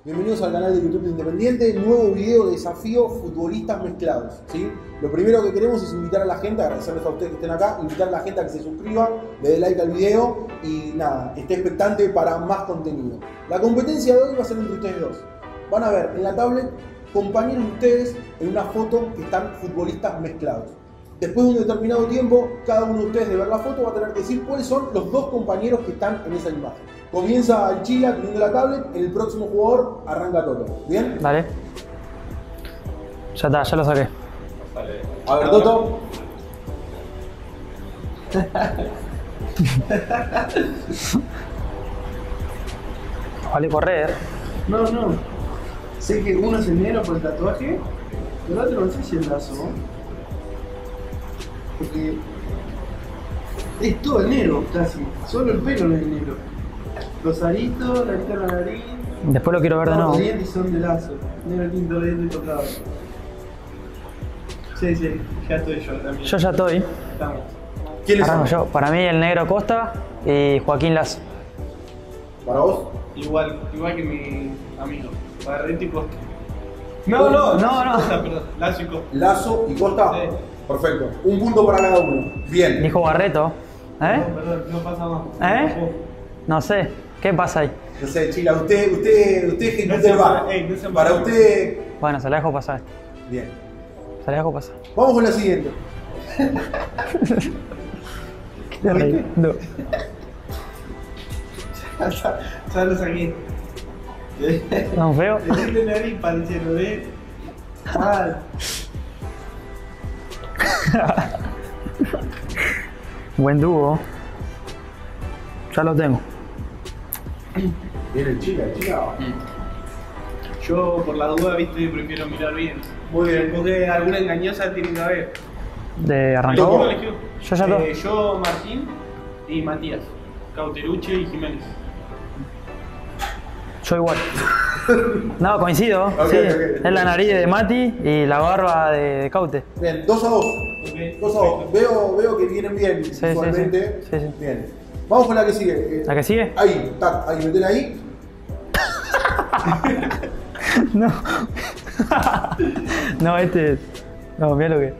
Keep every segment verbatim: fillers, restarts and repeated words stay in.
Bienvenidos al canal de YouTube de Independiente, nuevo video de desafío futbolistas mezclados, ¿sí? Lo primero que queremos es invitar a la gente, agradecerles a ustedes que estén acá, invitar a la gente a que se suscriba, le dé like al video y nada, esté expectante para más contenido. La competencia de hoy va a ser entre ustedes dos. Van a ver en la tablet compañeros de ustedes en una foto que están futbolistas mezclados. Después de un determinado tiempo, cada uno de ustedes de ver la foto va a tener que decir cuáles son los dos compañeros que están en esa imagen. Comienza el Chila teniendo la tablet, el próximo jugador arranca Toto. ¿Bien? Dale. Ya está, ya lo saqué. A ver, Toto. Vale correr. No, no. Sé que uno es el negro por el tatuaje, pero el otro no sé si es el lazo. Porque es todo el negro casi. Solo el pelo no es negro. Los aritos, la arita en la nariz. Después lo quiero ver de Los nuevo. dientes son de lazo. Negro lindo, lindo y tocado. Sí, sí, ya estoy yo también. Yo ya estoy. Estamos. ¿Quiénes Arranco son? yo. Para mí el negro Costa y Joaquín Lazo. ¿Para vos? Igual, igual que mi amigo. Barreto y Costa. No, no, no, no. Costa, perdón. Lazo y Costa. Lazo y Costa. Sí. Perfecto. Un punto para cada uno. Bien. Dijo Barreto. ¿Eh? No, perdón, no pasa más. ¿Eh? No sé. ¿Qué pasa ahí? No sé, Chila, usted, usted, usted ejecuta No se el bar. ey, no se Para embarace. usted. Bueno, se la dejo pasar. Bien. Se la dejo pasar. Vamos con la siguiente. Qué rey. No. Ya, ya lo saqué. ¿Tan feo? Decirle nariz pareciendo, ¿eh? Mal. Buen dúo. Ya lo tengo. Bien el Chila, el Chila. Yo, por la duda, viste, prefiero mirar bien. Muy bien. Porque alguna engañosa tiene que haber. ¿De arrancó? Todo. vos? eligió? Yo ya todo. Eh, yo, Martín y Matías. Cauteruche y Jiménez. Yo igual. No, coincido. Ok, Sí. ok. Es la nariz de Mati y la barba de, de Caute. Bien, dos a dos. Ok, Dos a dos. Veo, veo que vienen bien sí, visualmente. sí. Sí, sí. Bien. Vamos con la que sigue. Eh, ¿La que sigue? Ahí, tac, ahí, metela ahí. No. No, este. No, mira lo que.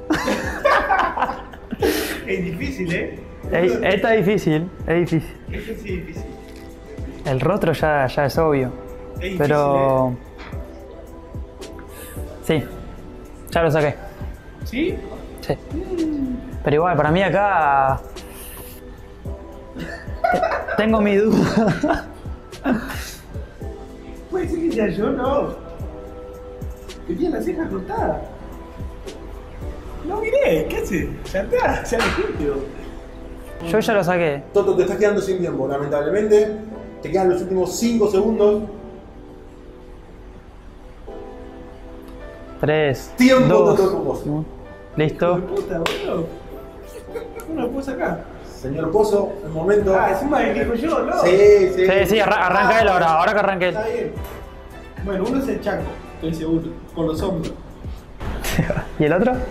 Es difícil, ¿eh? Es, esta es difícil, es difícil. Este sí es difícil. El rostro ya, ya es obvio. Es difícil, Pero. Sí. Ya lo saqué. ¿eh? ¿Sí? Sí. Pero igual, para mí acá. te- Tengo mi duda. Puede ser que sea yo, no. Que tiene la ceja cortada. No miré, ¿qué hace? Ya está, ya lo dije. Yo ya lo saqué. Toto, te estás quedando sin tiempo, lamentablemente. Te quedan los últimos cinco segundos. Tres. Tiempo, dos, Toto, con vos. uno. Hijo de Listo. puta, boludo. No lo puedo sacar. Señor Pozo, el momento. Ah, encima elijo yo, ¿no? Sí, sí. Sí, sí, arra- arranca él ahora, ahora que arranque él. Está bien. Bueno, uno es el Chaco, estoy seguro. Por los hombros. ¿Y el otro?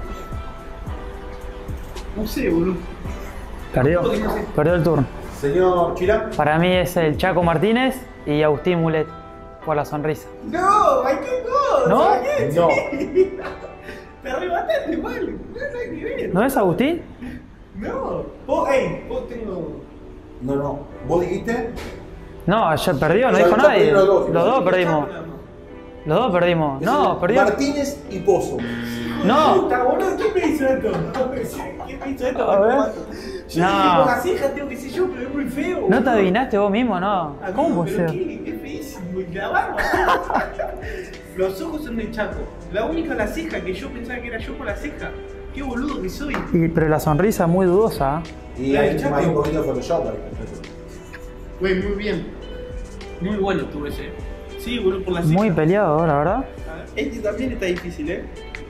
No sé, boludo. Perdió. Perdió el turno. Señor Chila. Para mí es el Chaco Martínez y Agustín Mulet por la sonrisa. No, hay que no. ¿No? ¿Sabes qué? No. Te arrebataste mal. No hay nada que ver. ¿No es Agustín? No. Vos, ey, vos tengo. No, no. ¿Vos dijiste? No, ya perdió, no Ya- dijo ya nadie. perdieron Los los dos. dos perdimos. Los dos perdimos. No, Es perdió. Martínez y Pozo. No. Puta, boludo, ¿quién me hizo esto? ¿Quién me hizo esto? A ver. Yo No. dije con la ceja, tengo que ser yo, pero es muy feo. ¿No te boludo. adivinaste vos mismo, no? Amigo, ¿Cómo puede pero ser? qué, qué feísimo, y la barba. Los ojos son de Chaco. La única la ceja, que yo pensaba que era yo con la ceja. Qué boludo que soy. Y- pero la sonrisa muy dudosa. Y Claro, hay el Chaco. hay un poquito de Photoshop ahí. Güey, muy bien. Muy bueno tuve ese. Sí, boludo, por la ceja. Muy peleado, la verdad. Este también está difícil, eh.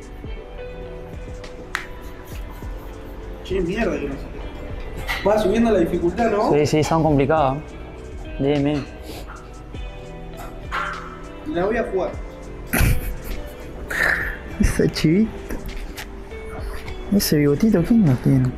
Che, mierda que no sé. Va subiendo la dificultad, ¿no? Sí, sí, son complicados. Bien, bien. La voy a jugar. Ese chivito. Ese bigotito, ¿quién lo tiene?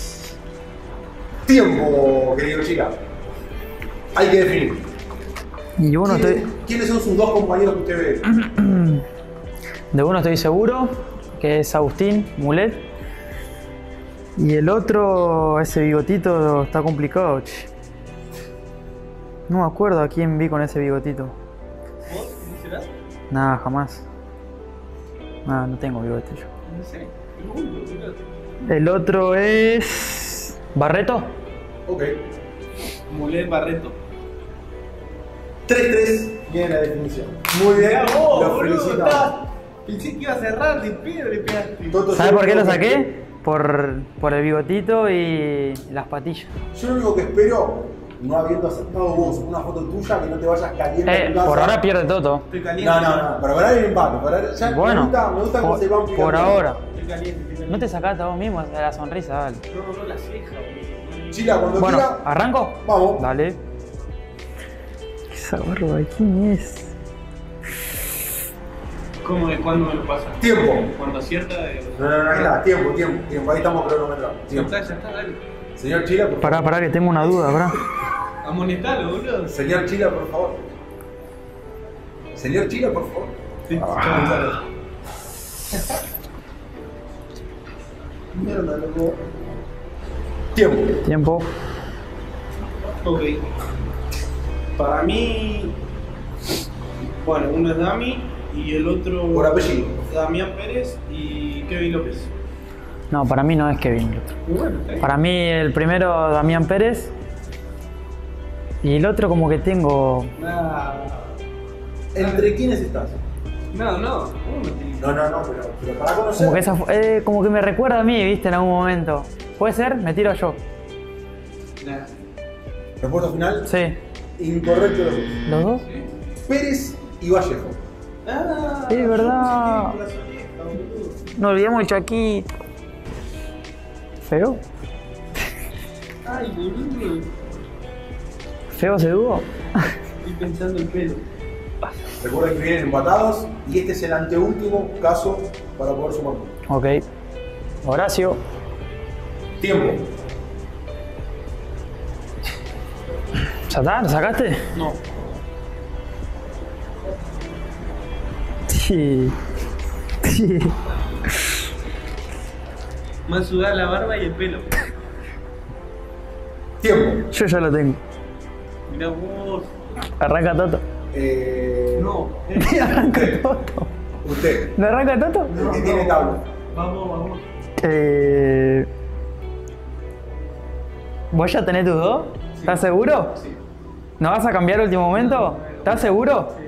Tiempo, querido chica. Hay que definir. Y uno ¿Quiénes, estoy, ¿Quiénes son sus dos compañeros que usted ve? de uno estoy seguro, que es Agustín Mulet. Y el otro, ese bigotito, está complicado, che. No me acuerdo a quién vi con ese bigotito. ¿Vos? ¿Quién será? Nada, jamás. Nada, no tengo bigote yo. No sé. Pregunto, pregunto. El otro es... ¿Barreto? Ok. Mulet Barreto. tres tres viene la definición. Muy bien, Mirá vos, lo boludo, felicitamos. está- Pensé que iba a cerrar de pedo, le pegaste. Toto, ¿Sabes yo por qué lo único que- saqué? Por, por el bigotito y las patillas. Yo lo único que espero, no habiendo aceptado vos una foto tuya, que no te vayas caliente a Eh, tu casa. por ahora pierde Toto. Estoy caliente. No, no, no, pero ahora hay un empate. Por ahora, ya Bueno, me gusta, me gusta cómo por, se van picando. por ahora. Estoy caliente, estoy caliente. No te sacaste a vos mismo de la sonrisa, dale. No, no, la ceja, boludo. Chila, cuando Bueno, quiera. ¿arranco? Vamos. Dale. Esa barba, ¿quién es? ¿Cómo de cuándo me lo pasa? Tiempo. Cuando acierta de. No, no, no, ahí está, tiempo, tiempo, tiempo. Ahí estamos cronometrando. Ya Tiempo. está, ya está, dale. Señor Chila, por Pará, favor. pará, que tengo una duda, pará. Amonestalo, boludo. Señor Chila, por favor. Señor Chila, por favor. Sí, Ah. Mierda, loco. Tiempo. Tiempo. Ok. Para mí. Bueno, uno es Dami y el otro. Por apellido. Damián Pérez y Kevin López. No, para mí no es Kevin el otro. Y bueno, está bien. Para mí el primero Damián Pérez. Y el otro como que tengo... Nada. ¿Entre quiénes estás? No, no. Uno tiene- No, no, no, pero, pero para conocer. Como que, esa, fu- eh, como que me recuerda a mí, viste, en algún momento. ¿Puede ser? Me tiro yo. Nah. Respuesta final. Sí. Incorrecto los dos. ¿Los dos? Pérez y Vallejo. Ah, Sí, verdad. yo pensé que era Plazoleta, boludo. No olvidamos el Chaquito. ¿Feo? Ay, boludo. ¿Feo ese dúo? Estoy pensando el pelo. Recuerden que vienen empatados y este es el anteúltimo caso para poder sumar. Ok. Horacio. Tiempo. ¿Ya está? ¿Lo sacaste? No. Sí. Sí. Más sudada la barba y el pelo. Tiempo. Yo ya lo tengo. Mirá vos. Arranca Toto. Eh, No. Arranca Usted. Toto. Usted. ¿No arranca Toto? El que tiene tabla. Vamos, vamos. Eh... ¿Vos ya tenés tus dos? ¿Estás seguro? Sí. ¿No vas a cambiar último momento? ¿Estás seguro? Sí.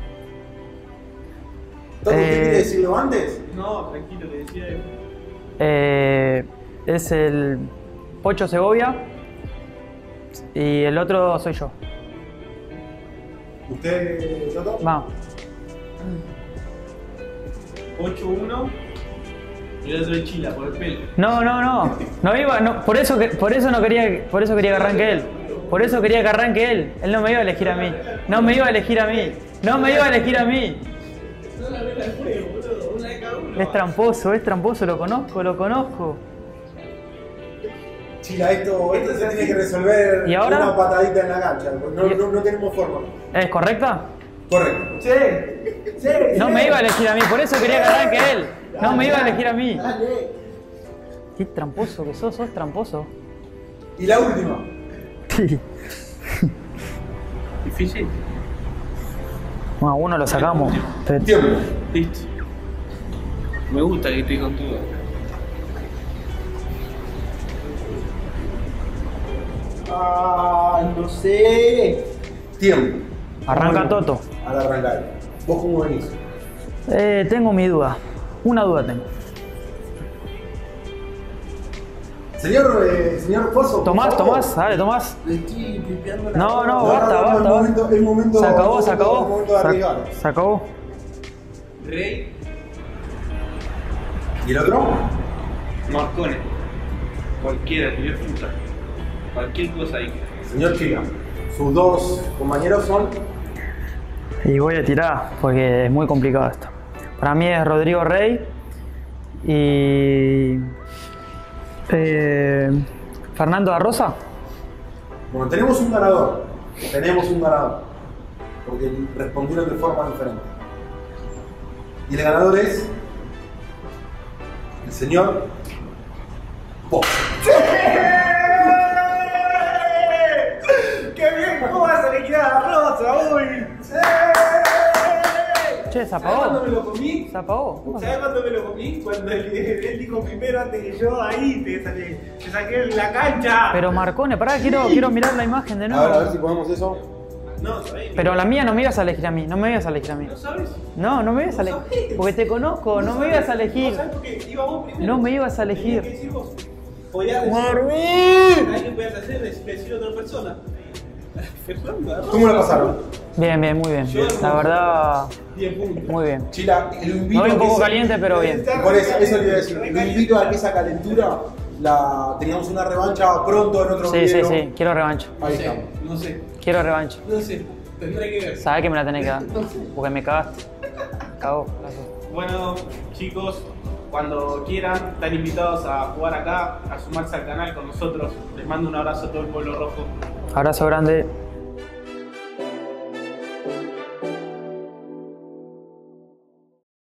¿Todo usted Eh, quiere decirlo antes? No, tranquilo, que decía él. Eh, es el Pocho Segovia y el otro soy yo. ¿Usted, Toto? Vamos. ocho uno y el otro es Chila, por el pelo. No, no, no. No iba, no, por eso que, por eso no quería, por eso quería que arranque él. Por eso quería que arranque él. Él no me iba a elegir a mí. No me iba a elegir a mí. No me iba a elegir a mí. No la regla del juego, boludo. Una de cada uno. Es tramposo, es tramposo, lo conozco, lo conozco. Chila, esto, esto se tiene que resolver ¿Y ahora? una patadita en la cancha. No, ¿Y- no, no tenemos forma. ¿Es correcta? Correcto. Sí, sí. No me iba a elegir a mí, por eso quería que arranque él. No me iba a elegir a mí. Dale. Qué tramposo que sos, sos tramposo. Y la última. Sí. Difícil. Bueno, uno lo sacamos. Pero- Tiempo. Listo. Me gusta que estés con todo. Ay, no sé. Tiempo. Arranca Bueno, Toto. Al arrancar. ¿Vos cómo venís? Eh, tengo mi duda. Una duda tengo. Señor, eh, señor Pozo. por Tomás, favor. Tomás, dale, Tomás. Le estoy pipeando la. No, no, No, basta, no, no, basta. el basta. momento- el momento- Se acabó, el se momento- acabó. el momento de Se- arriesgar. Se acabó. Rey ¿Y el otro? Marcone. Cualquiera, que yo fruta. Cualquier cosa ahí. Señor Chila. Sus dos compañeros son. Y voy a tirar, porque es muy complicado esto. Para mí es Rodrigo Rey y eh, Fernando da Rosa. Bueno, tenemos un ganador. Tenemos un ganador. porque respondieron de forma diferente. Y el ganador es el señor Bob. ¡Qué bien! ¿Cómo vas a liquidar a Rosa hoy? Che, se ¿Sabes cuándo apagó. me lo comí? Se apagó. ¿Qué pasó? ¿Sabes cuándo me lo comí? Cuando él, él dijo primero antes que yo ahí te saqué, te saqué en la cancha. Pero Marcone, pará, quiero, quiero mirar la imagen de A ver, a ver nuevo. si ponemos eso. No, ¿sabés? Pero la mía no me ibas a elegir a mí, no me ibas a elegir a mí. ¿No sabes? No, no me ibas a No elegir. sabés. Porque te conozco, no me ibas a No elegir. sabes por qué iba vos primero. No me ibas a Tenías elegir. que decir vos. Podías decir. ¡Marvin! ¿Sabés qué podías hacer? Decir decir a otra persona. Fernando, ¿Cómo la pasaron? Bien, bien, muy bien. La verdad, diez puntos. muy bien. Chila, lo invito Me voy un a que poco esa- caliente, pero bien. Por eso, eso le iba a decir. Lo invito a que esa calentura la tengamos una revancha pronto en otro Sí, sí, video. sí, quiero revancha. Ahí No sé, estamos. no sé, Quiero revancha. no sé. Tendré que ver. Sabés que me la tenés que dar. Porque me cagaste. Me cagó. Gracias. Bueno, chicos, cuando quieran, están invitados a jugar acá, a sumarse al canal con nosotros. Les mando un abrazo a todo el pueblo rojo. Abrazo grande.